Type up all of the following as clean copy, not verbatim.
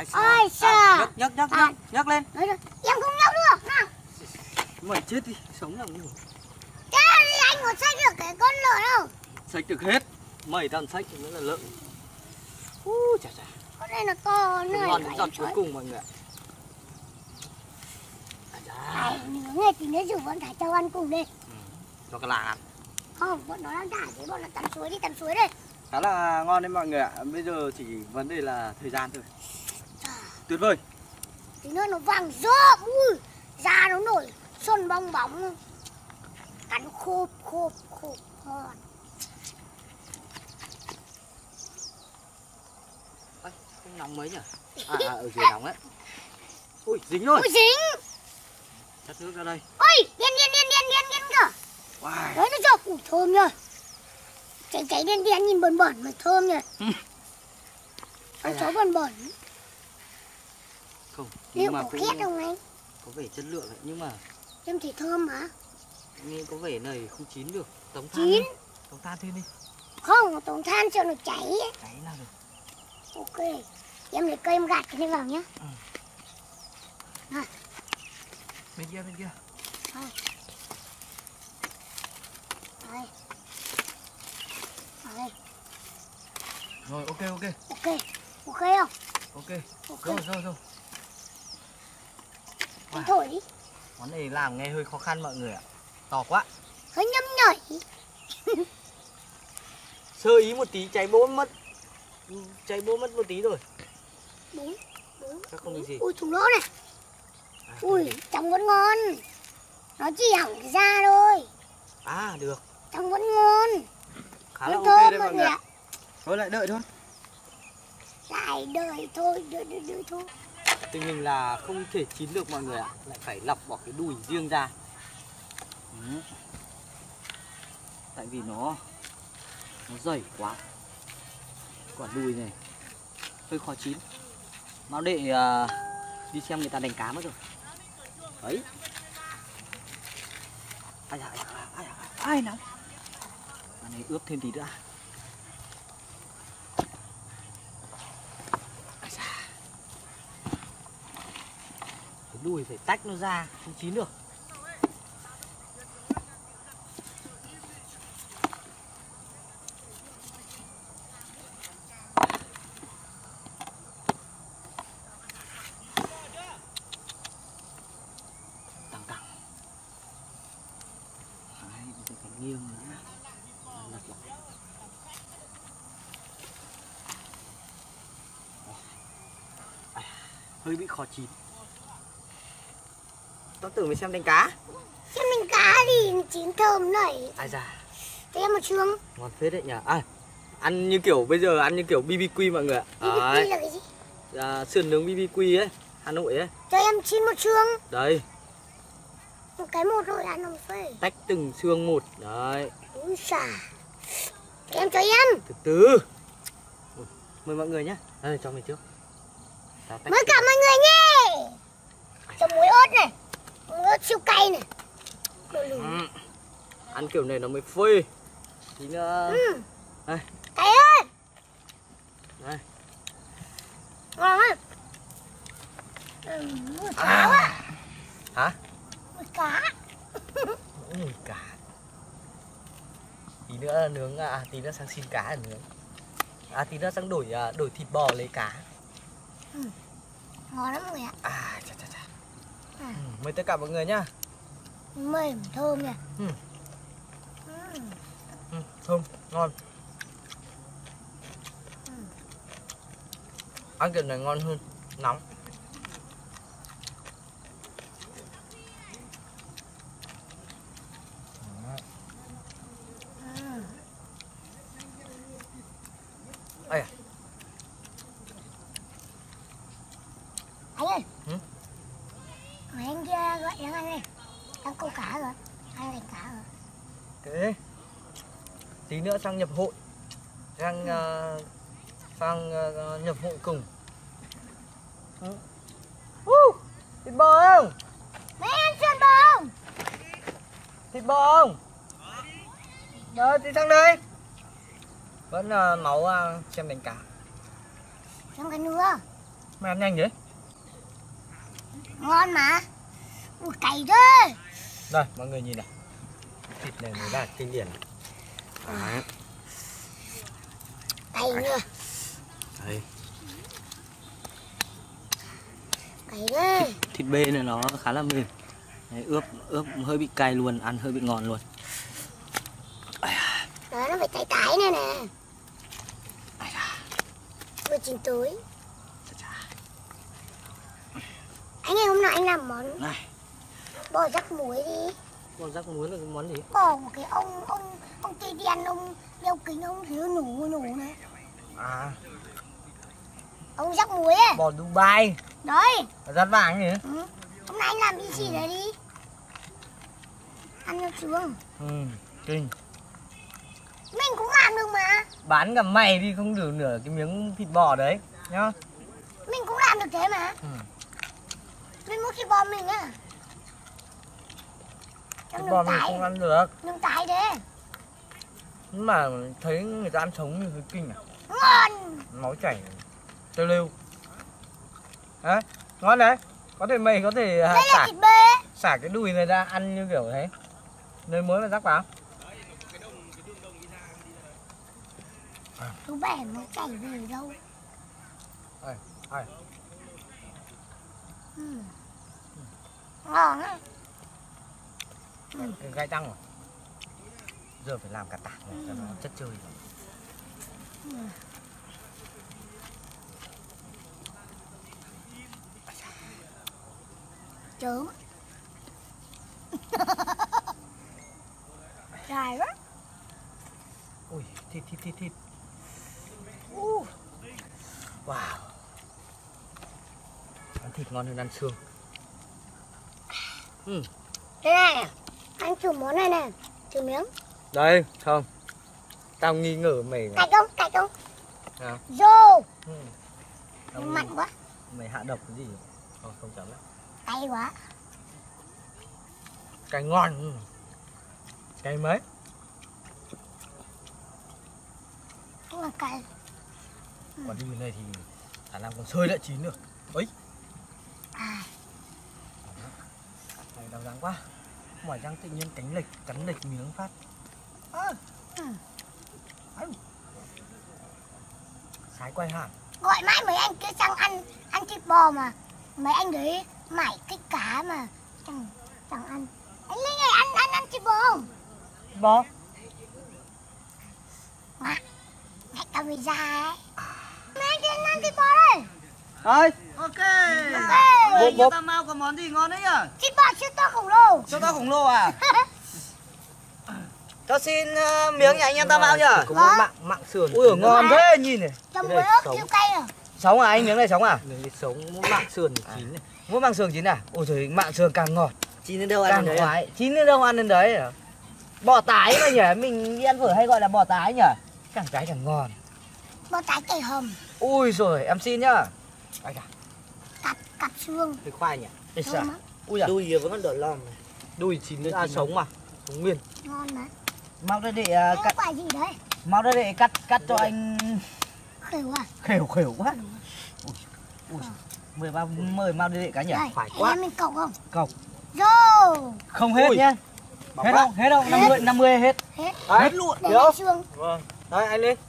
Ôi sao? Nhấc lên. Em không nhấc được nào. Mày chết đi, sống làm gì? Thế anh có xách được cái con lợn không? Xách được hết. Mày toàn xách thì mới là lợn. Chà. Con này là con này. Ngon đến giọt cuối cùng mọi người ạ. Này, nghe thì nó rủ bọn thả châu ăn cùng đi. Cho cái làng ăn. Không, bọn nó đang thả thế, bọn nó tắm suối đây. Khá là ngon đấy mọi người ạ. Bây giờ chỉ vấn đề là thời gian thôi. Tuyệt vời. Tí nữa nó vàng rộm, ui, da nó nổi xuân bong bóng. Cắn khô ngon. Không nóng mấy nhỉ? Ở dưới nóng đấy. Ui, dính rồi. Ui, dính. Chắt nước ra đây. Ôi, điên kìa. Wow. Đấy nó cho củ thơm nhờ. Cháy đen nhìn bẩn mà thơm nhờ. Cháy bẩn. Không, nhưng nhưng mà có cũng khét không anh? có vẻ chất lượng đấy, nhưng mà em thì thơm mà. nghe có vẻ này không chín được. Tống than thêm đi. Không, tống than cho nó cháy ấy. Cháy nào được. Ok, em lấy cây em gạt cái này vào nhá. Bên kia. Đây. Rồi, ok không? Ok. Rồi. Anh thổi đi. Món này làm nghe hơi khó khăn mọi người ạ. To quá. Hơi nhâm nhảy. Sơ ý một tí cháy bố mất một tí rồi. Đúng. Chắc không bị gì. Ui, thùng lỗ này. Ui, trông vẫn ngon. Nó chỉ hỏng cái da thôi. Được. Trông vẫn ngon. Khá là ok đấy mọi người ạ. Thôi lại đợi thôi. Đợi thôi. Tình hình là không thể chín được mọi người ạ. Lại phải lọc bỏ cái đùi riêng ra. Tại vì nó dày quá. Quả đùi này hơi khó chín. Nó để đi xem người ta đánh cá mất rồi. Đấy. Ai nóng. Cái này ướp thêm tí nữa. Cái đùi phải tách nó ra, không chín được. Căng. Đấy, bây giờ phải nghiêng nữa. Lật lại. Hơi bị khó chín. Tao tưởng mày xem đánh cá. Xem đánh cá thì chín thơm này. Thế em một chương. Ngon phết đấy nhỉ. Ăn như kiểu bây giờ ăn như kiểu BBQ mọi người ạ. BBQ là cái gì? Sườn nướng BBQ ấy, Hà Nội ấy. Cho em xin một chương. Đây. Một cái một rồi ăn không phê. Tách từng xương một. Đấy. Úi xà. Em cho em. Từ từ. Mời mọi người nhé. Đây, cho mày trước. Mời cả mọi người nhé. Cho muối ớt này. Muối ớt siêu cay này. Ăn kiểu này nó mới phê. Tí nữa. Đây. Cay ơi. Đây. Ngon á. Mùi cá à. Hả? Mùi cá. Mùi cá. Tí nữa nướng, tí nữa sang xin cá để nướng. Tí nữa sang đổi thịt bò lấy cá. Ngon lắm mọi người ạ. Mời tất cả mọi người nhá. Mềm thơm nhỉ. Thơm, ngon. Ăn kiểu này ngon hơn, nóng. Anh ơi. Mấy anh kia gọi đang ăn này. Đang câu cá rồi. Đang đánh cá rồi. Thế. Tí nữa sang nhập hội. Sang nhập hội cùng. Thịt bò không? Mấy anh sườn bò không? Thịt bò không? Đấy, thì sang đây. Vẫn máu xem đánh cá. Xem cái nữa. Mày ăn nhanh vậy? Ngon mà. Ui cay thế. Đây, mọi người nhìn này. Thịt này mới là kinh điển. Đấy. Cay nhờ. Đấy. Cay thế. Thịt bê này nó khá là mềm. Đấy, ướp hơi bị cay luôn, ăn hơi bị ngọt luôn. Đó nó phải tái tái này nè. Vừa chín tối. Anh ơi hôm nào anh làm món Này, bò rắc muối đi. con rắc muối là cái món gì? Bò một cái ông tây đen, ông đeo kính, ông thiếu nủ này. À, Ông rắc muối ấy. bò Dubai. Đấy. Rát vàng gì? Ừ. Hôm nay anh làm đi chỉ đấy đi. Ăn cho trường. Ừ, kinh. Mình cũng làm được mà. Bán cả mày đi không được nửa cái miếng thịt bò đấy nhá. Mình cũng làm được thế mà. Ừ. Mình mua thịt bò mình á. Thịt Trong bò nướng mình tái. không ăn được. Nướng tái thế. Nhưng mà thấy người ta ăn sống như cái kinh à. Ngon. Máu chảy tơ lưu. Đấy, ngon đấy. Có thể mày có thể Đây là xả thịt bê. xả cái đùi này ra ăn như kiểu thế. Nơi mới mà rắc vào. Chú bẻ nó chảy về đâu. Đây. Ừ. Ngon á. Cái gai tăng rồi. Giờ phải làm cả tảng này cho nó chất chơi. Chớm. Dài quá. Ui, thịt. Wow. Ăn thịt ngon hơn ăn xương. Đây này. Anh thử món này nè. Thử miếng. Đây, không. Tao nghi ngờ mày. Cạch không? À. Dô. Tao Mặn quá. Mày hạ độc cái gì? Không chấm đấy. Cay quá. Cay ngon. Cay mấy? Cũng là cay. Còn đi này thì khả năng còn sơi đã chín được. Ấy. À. Này đau răng quá. Mỏi răng tự nhiên cắn lệch miếng phát. Sái quay hẳn. Gọi mãi mấy anh kia sang ăn thịt bò mà mấy anh đấy mải cái cá mà chẳng ăn. Anh Linh ơi, ăn thịt bò không? Bò. Mà hãy cầm về ra ấy. Mấy anh kia ăn thịt bò đây. Ơi, Ok. Ok. Bố Tam Mau có món gì ngon đấy nhỉ? Thịt bò siêu to khổng lồ. Cho tao khổng lồ à? Cho xin miếng nhà anh em Tam Mau nhỉ? Có một mạng sườn. Ui ngon thế nhìn này. Trong Cái muối này ớt sống. siêu cay à. Sống à anh, miếng này sống à? Miếng thịt sống mạng sườn thì chín này. Mỗi mang sườn chín à? Ôi trời, mạng sườn càng ngọt. chín đến đâu Càng khoái. Chín đến đâu ăn đến đấy à? Bò tái mà nhỉ? Mình đi ăn phở hay gọi là bò tái nhỉ? Càng cái càng ngon. Bò tái cay hầm. Ui rồi em xin nhá. Ai cả. Cặp xương. Cái khoai nhỉ? Ê Thơm xà. lắm. Ui à. đuôi vẫn đỏ lòm này. Đùi chín À, sống mà. sống nguyên. Ngon mà. Mau ra để Đấy cắt. quả gì đấy? Mau ra để cắt cho anh. Khều à. Khều quá. Ui. Mời mau đi để cả nhỉ? Đây, Phải anh quá. em mình cọc không? Cọc. Dô. Không hết Ui. nhá. Bỏng Hết quá. không? Hết không? 50 hết. Hết. Hết luôn. Để Được. lại xương. Vâng. Đây anh lên.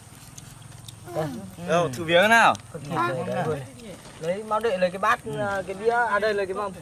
Đâu, thử miếng nào. Lấy mau đệ lấy cái bát cái đĩa đây lấy cái mâm.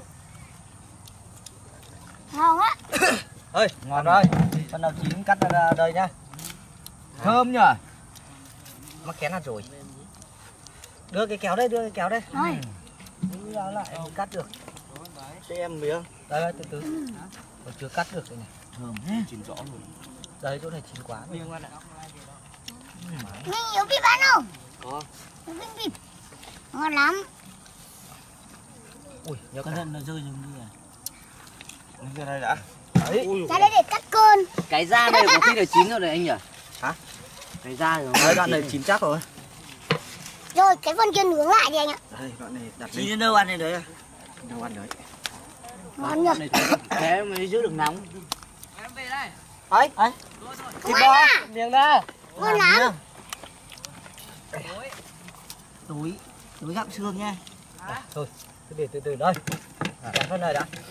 Ngon á. Ơi, ngon rồi. Phần nào chín cắt ra đây nhá. Thơm nhỉ? Mắc kén hạt rồi. Đưa cái kéo đây, Rồi. Đưa ra lại cắt được. Xem miếng. Đây, từ từ. Còn chưa cắt được đây này. Thơm, chín rõ luôn. Đây chỗ này chín quá. Miếng ăn ạ. Mình yếu bịp ăn không? Có. Yếu bịp. Ngon lắm. Ui, nhớ Cẩn cả. thận nó rơi xuống đi à. Cái này đã. Đấy. Ra đây để cắt cơn. Cái da này có khi là chín rồi đấy anh nhỉ? Hả? Cái da rồi. Đấy, đoạn này chín chắc rồi. Rồi cái phần kia nướng lại đi anh ạ. Đây, đoạn này đặt Chín lên. đến đâu ăn đến đấy à? Đâu ăn đấy. Ngon nhỉ. Thế mới giữ được nóng. Ấy, Không ăn à. miếng ra. Ngon lắm. Túi. Đừng gặm xương nha. Thôi, cứ để từ từ đây. Kén phân này đã.